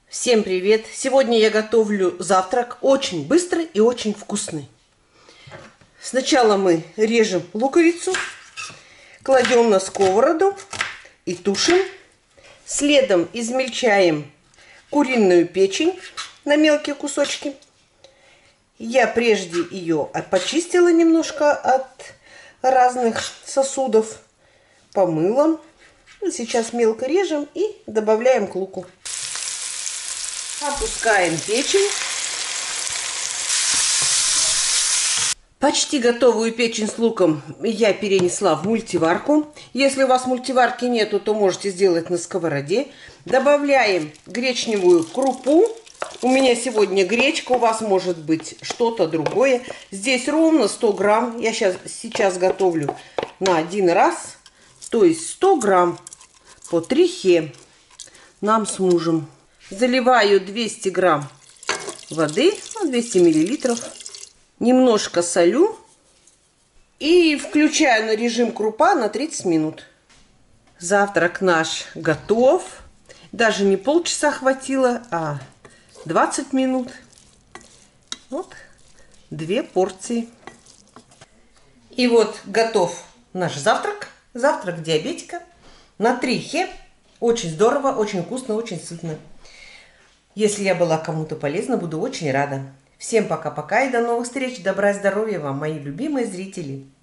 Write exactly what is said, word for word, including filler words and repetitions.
Всем привет! Сегодня я готовлю завтрак очень быстрый и очень вкусный. Сначала мы режем луковицу, кладем на сковороду и тушим. Следом измельчаем куриную печень на мелкие кусочки. Я прежде ее почистила немножко от разных сосудов, помыла. Сейчас мелко режем и добавляем к луку. Опускаем печень. Почти готовую печень с луком я перенесла в мультиварку. Если у вас мультиварки нету, то можете сделать на сковороде. Добавляем гречневую крупу. У меня сегодня гречка, у вас может быть что-то другое. Здесь ровно сто грамм. Я сейчас, сейчас готовлю на один раз. То есть сто грамм по трехе нам с мужем. Заливаю двести грамм воды, двести миллилитров. Немножко солю. И включаю на режим крупа на тридцать минут. Завтрак наш готов. Даже не полчаса хватило, а двадцать минут. Вот две порции. И вот готов наш завтрак. Завтрак диабетика. На трехе. Очень здорово, очень вкусно, очень сытно. Если я была кому-то полезна, буду очень рада. Всем пока-пока и до новых встреч. Добра и здоровья вам, мои любимые зрители.